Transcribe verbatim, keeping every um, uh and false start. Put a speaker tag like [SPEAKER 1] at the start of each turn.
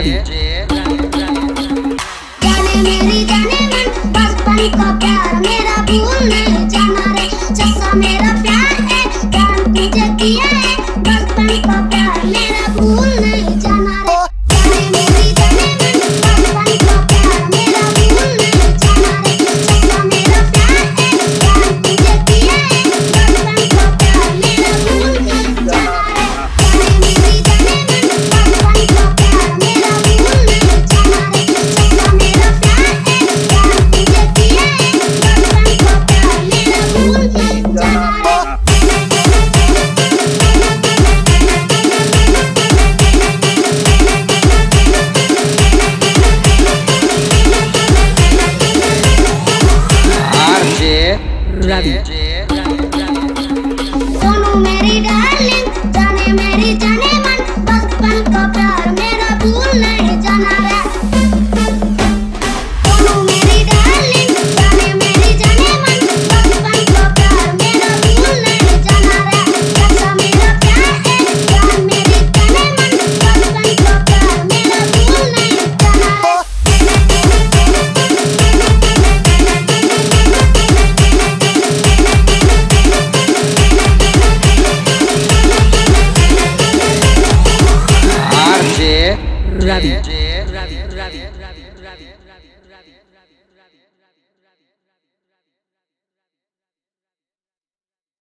[SPEAKER 1] रवि।
[SPEAKER 2] जाने मेरी जाने मन बचपन का प्यार मेरा भूल नहीं जाना रे। जैसा मेरा प्यार है प्यार तुझे किया है, बचपन का प्यार मेरा भूल नहीं जाना रे। जाने मेरी जाने मन बचपन का प्यार मेरा भूल नहीं जाना रे। जैसा मेरा प्यार है प्यार तुझे किया है, बचपन का प्यार मेरा भूल नहीं जाना रे। जाने मेरी जाने मन बचपन का प्यार मेरा भूल नहीं जाना रे। जैसा मेरा प्यार है प्यार तुझे किया है, बचपन का प्यार मेरा भूल नहीं जाना रे।
[SPEAKER 1] रवि।
[SPEAKER 2] सोनू मेरी डार्लिंग जाने मेरी जाने मन बचपन का प्यार मेरा भूल नहीं जाना रे। सोनू मेरी डार्लिंग जाने मेरी जाने मन बचपन का प्यार मेरा भूल नहीं जाना रे। जैसा मेरा प्यार है प्यार मेरी जाने मन बचपन का प्यार मेरा भूल नहीं जाना रे।
[SPEAKER 1] रवि।